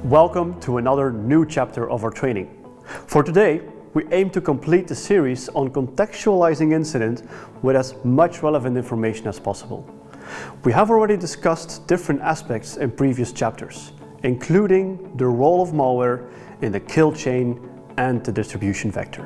Welcome to another new chapter of our training. For today, we aim to complete the series on contextualizing incidents with as much relevant information as possible. We have already discussed different aspects in previous chapters, including the role of malware in the kill chain and the distribution vector.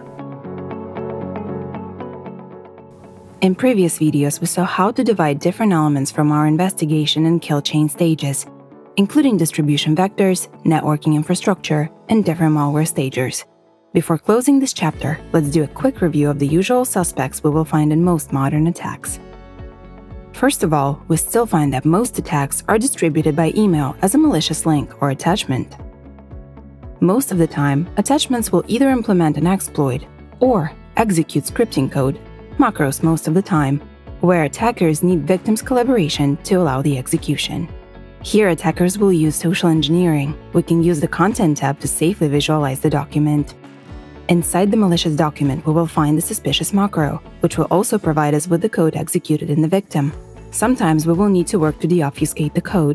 In previous videos, we saw how to divide different elements from our investigation and kill chain stages, including distribution vectors, networking infrastructure, and different malware stagers. Before closing this chapter, let's do a quick review of the usual suspects we will find in most modern attacks. First of all, we still find that most attacks are distributed by email as a malicious link or attachment. Most of the time, attachments will either implement an exploit or execute scripting code, macros most of the time, where attackers need victims' collaboration to allow the execution. Here, attackers will use social engineering. We can use the Content tab to safely visualize the document. Inside the malicious document, we will find the suspicious macro, which will also provide us with the code executed in the victim. Sometimes we will need to work to deobfuscate the code.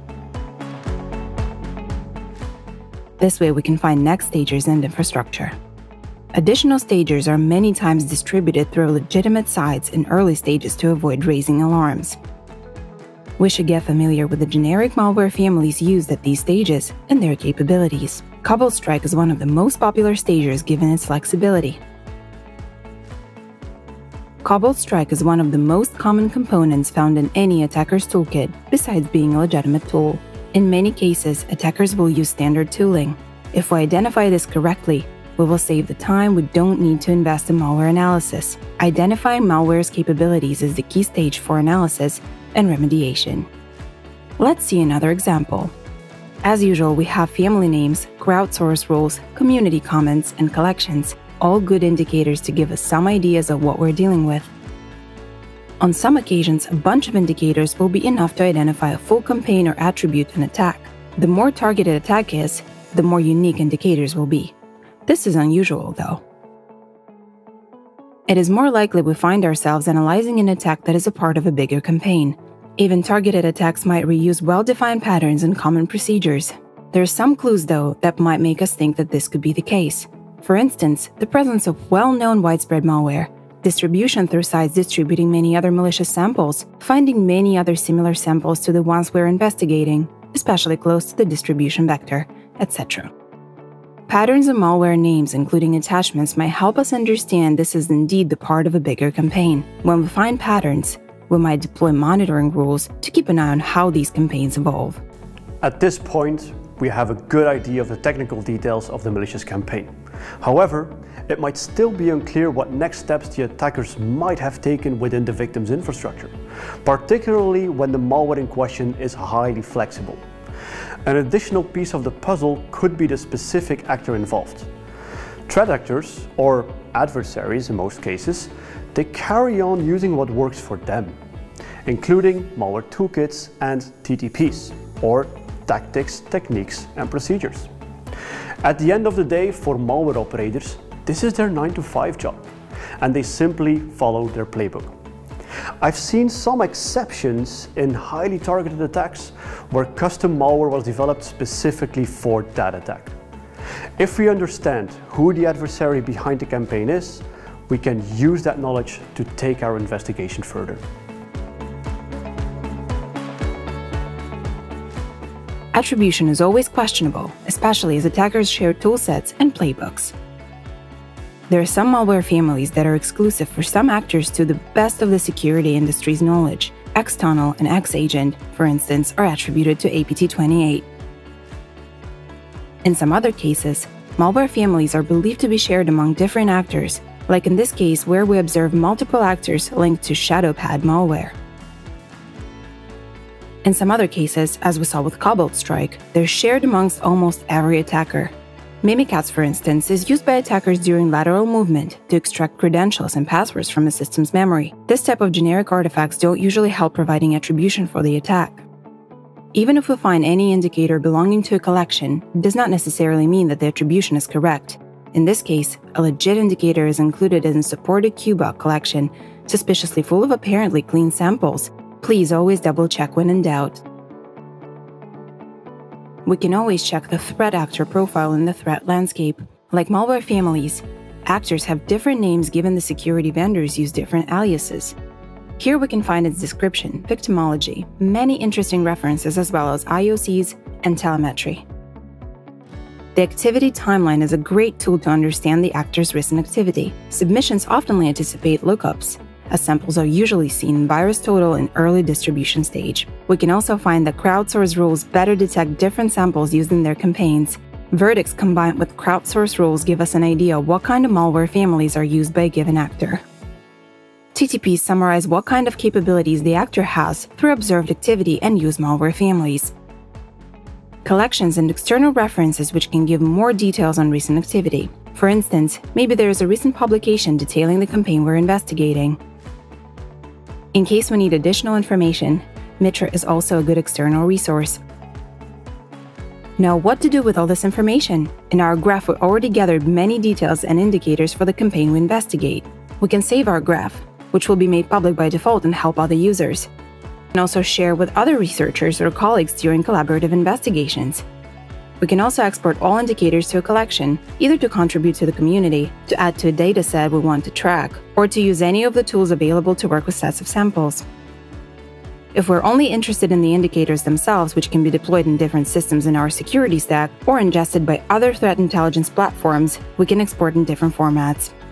This way, we can find next stagers and infrastructure. Additional stagers are many times distributed through legitimate sites in early stages to avoid raising alarms. We should get familiar with the generic malware families used at these stages and their capabilities. CobbleStrike is one of the most popular stagers given its flexibility. CobbleStrike is one of the most common components found in any attacker's toolkit, besides being a legitimate tool. In many cases, attackers will use standard tooling. If we identify this correctly, we will save the time we don't need to invest in malware analysis. Identifying malware's capabilities is the key stage for analysis and remediation. Let's see another example. As usual, we have family names, crowdsource rules, community comments, and collections, all good indicators to give us some ideas of what we're dealing with. On some occasions, a bunch of indicators will be enough to identify a full campaign or attribute in attack. The more targeted attack is, the more unique indicators will be. This is unusual, though. It is more likely we find ourselves analyzing an attack that is a part of a bigger campaign. Even targeted attacks might reuse well-defined patterns and common procedures. There are some clues, though, that might make us think that this could be the case. For instance, the presence of well-known widespread malware, distribution through sites distributing many other malicious samples, finding many other similar samples to the ones we're investigating, especially close to the distribution vector, etc. Patterns of malware names, including attachments, might help us understand this is indeed the part of a bigger campaign. When we find patterns, we might deploy monitoring rules to keep an eye on how these campaigns evolve. At this point, we have a good idea of the technical details of the malicious campaign. However, it might still be unclear what next steps the attackers might have taken within the victim's infrastructure, particularly when the malware in question is highly flexible. An additional piece of the puzzle could be the specific actor involved. Threat actors, or adversaries in most cases, they carry on using what works for them, including malware toolkits and TTPs, or tactics, techniques, and procedures. At the end of the day, for malware operators, this is their 9-to-5 job, and they simply follow their playbook. I've seen some exceptions in highly targeted attacks where custom malware was developed specifically for that attack. If we understand who the adversary behind the campaign is, we can use that knowledge to take our investigation further. Attribution is always questionable, especially as attackers share toolsets and playbooks. There are some malware families that are exclusive for some actors to the best of the security industry's knowledge. Xtunnel and Xagent, for instance, are attributed to APT28. In some other cases, malware families are believed to be shared among different actors, like in this case where we observe multiple actors linked to ShadowPad malware. In some other cases, as we saw with CobbleStrike, they're shared amongst almost every attacker. Mimikatz, for instance, is used by attackers during lateral movement to extract credentials and passwords from a system's memory. This type of generic artifacts don't usually help providing attribution for the attack. Even if we find any indicator belonging to a collection, it does not necessarily mean that the attribution is correct. In this case, a legit indicator is included in a supported QBox collection, suspiciously full of apparently clean samples. Please always double-check when in doubt. We can always check the threat actor profile in the threat landscape. Like malware families, actors have different names given the security vendors use different aliases. Here we can find its description, victimology, many interesting references as well as IOCs and telemetry. The activity timeline is a great tool to understand the actor's recent activity. Submissions often anticipate lookups, as samples are usually seen in VirusTotal in early distribution stage. We can also find that crowdsource rules better detect different samples used in their campaigns. Verdicts combined with crowdsource rules give us an idea of what kind of malware families are used by a given actor. TTPs summarize what kind of capabilities the actor has through observed activity and use malware families. Collections and external references which can give more details on recent activity. For instance, maybe there is a recent publication detailing the campaign we're investigating. In case we need additional information, Mitra is also a good external resource. Now, what to do with all this information? In our graph, we already gathered many details and indicators for the campaign we investigate. We can save our graph, which will be made public by default and help other users, and also share with other researchers or colleagues during collaborative investigations. We can also export all indicators to a collection, either to contribute to the community, to add to a dataset we want to track, or to use any of the tools available to work with sets of samples. If we're only interested in the indicators themselves, which can be deployed in different systems in our security stack or ingested by other threat intelligence platforms, we can export in different formats.